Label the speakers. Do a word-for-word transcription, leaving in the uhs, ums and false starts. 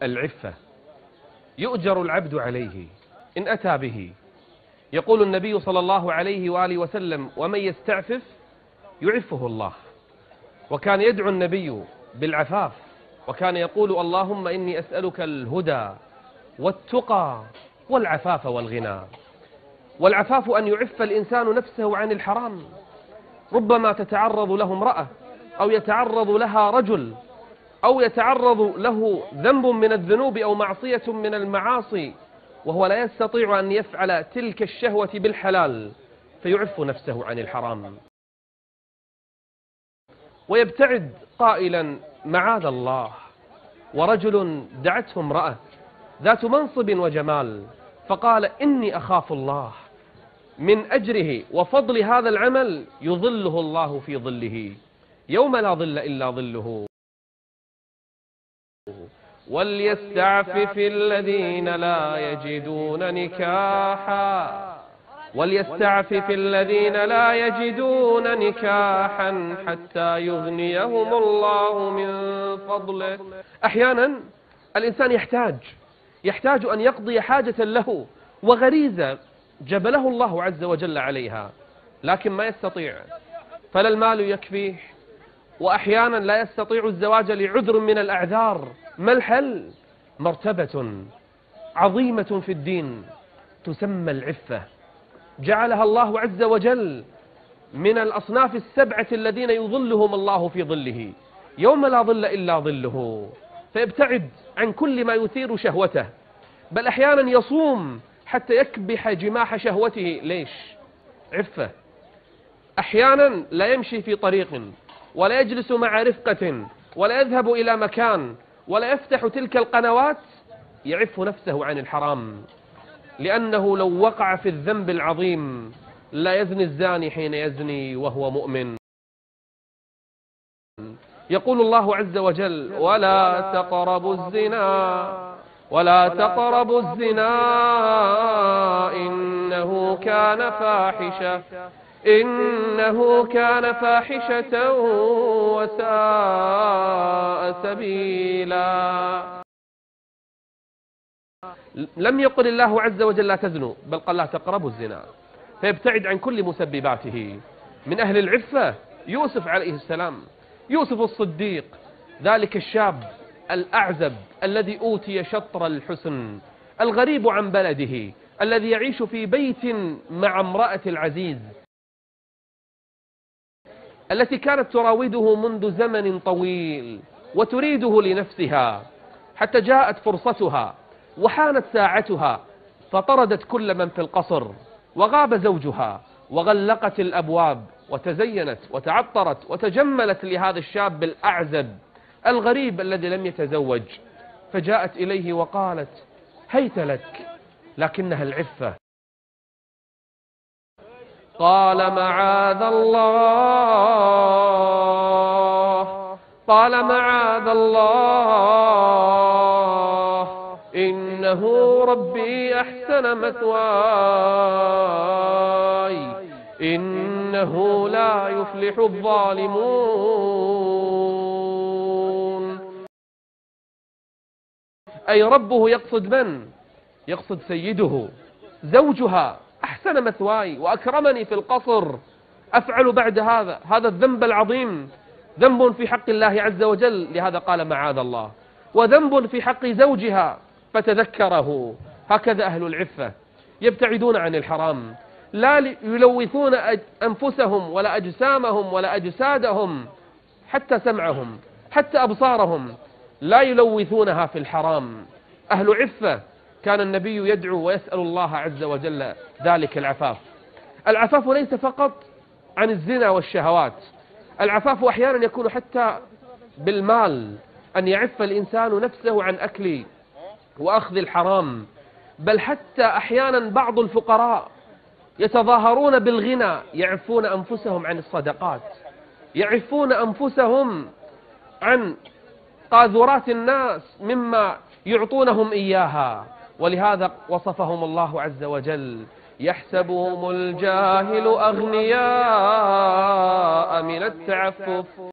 Speaker 1: العفة يؤجر العبد عليه إن أتى به. يقول النبي صلى الله عليه وآله وسلم: ومن يستعفف يعفه الله. وكان يدعو النبي بالعفاف، وكان يقول: اللهم إني أسألك الهدى والتقى والعفاف والغنى. والعفاف أن يعف الإنسان نفسه عن الحرام. ربما تتعرض له امرأة، أو يتعرض لها رجل، أو يتعرض له ذنب من الذنوب أو معصية من المعاصي، وهو لا يستطيع أن يفعل تلك الشهوة بالحلال، فيعف نفسه عن الحرام ويبتعد قائلا: معاذ الله. ورجل دعته امرأة ذات منصب وجمال، فقال: إني أخاف الله، من أجره وفضل هذا العمل يظله الله في ظله يوم لا ظل إلا ظله. وليستعفف الذين لا يجدون نكاحا وليستعفف الذين لا يجدون نكاحا حتى يغنيهم الله من فضله. أحيانا الإنسان يحتاج يحتاج أن يقضي حاجة له وغريزة جبله الله عز وجل عليها، لكن ما يستطيع، فلا المال يكفيه، وأحيانا لا يستطيع الزواج لعذر من الأعذار. ما الحل؟ مرتبة عظيمة في الدين تسمى العفة، جعلها الله عز وجل من الأصناف السبعة الذين يظلهم الله في ظله يوم لا ظل إلا ظله. فيبتعد عن كل ما يثير شهوته، بل أحيانا يصوم حتى يكبح جماح شهوته. ليش؟ عفة. أحيانا لا يمشي في طريق، ولا يجلس مع رفقة، ولا يذهب إلى مكان، ولا يفتح تلك القنوات، يعف نفسه عن الحرام، لأنه لو وقع في الذنب العظيم لا يزني الزاني حين يزني وهو مؤمن. يقول الله عز وجل: ولا تقربوا الزنا ولا تقربوا الزنا إنه كان فاحشة إنه كان فاحشة وساء سبيلا. لم يقل الله عز وجل لا تزنوا، بل قال لا تقربوا الزنا، فيبتعد عن كل مسبباته. من أهل العفة يوسف عليه السلام، يوسف الصديق، ذلك الشاب الأعزب الذي أوتي شطر الحسن، الغريب عن بلده، الذي يعيش في بيت مع امرأة العزيز التي كانت تراوده منذ زمن طويل وتريده لنفسها، حتى جاءت فرصتها وحانت ساعتها، فطردت كل من في القصر، وغاب زوجها، وغلقت الأبواب، وتزينت وتعطرت وتجملت لهذا الشاب الأعزب الغريب الذي لم يتزوج. فجاءت إليه وقالت: هيت لك، لكنها العفة. قال: معاذ الله قال معاذ الله إنه ربي أحسن مثواي إنه لا يفلح الظالمون. أي ربه يقصد من؟ يقصد سيده، زوجها. أحسن مثواي وأكرمني في القصر، أفعل بعد هذا هذا الذنب العظيم، ذنب في حق الله عز وجل، لهذا قال معاذ الله، وذنب في حق زوجها فتذكره. هكذا أهل العفة يبتعدون عن الحرام، لا يلوثون أنفسهم ولا أجسامهم ولا أجسادهم، حتى سمعهم حتى أبصارهم لا يلوثونها في الحرام. أهل عفة كان النبي يدعو ويسأل الله عز وجل ذلك العفاف. العفاف ليس فقط عن الزنا والشهوات، العفاف أحيانا يكون حتى بالمال، أن يعف الإنسان نفسه عن أكل وأخذ الحرام، بل حتى أحيانا بعض الفقراء يتظاهرون بالغنى، يعفون أنفسهم عن الصدقات، يعفون أنفسهم عن قاذورات الناس مما يعطونهم إياها. ولهذا وصفهم الله عز وجل: يحسبهم الجاهل أغنياء من التعفف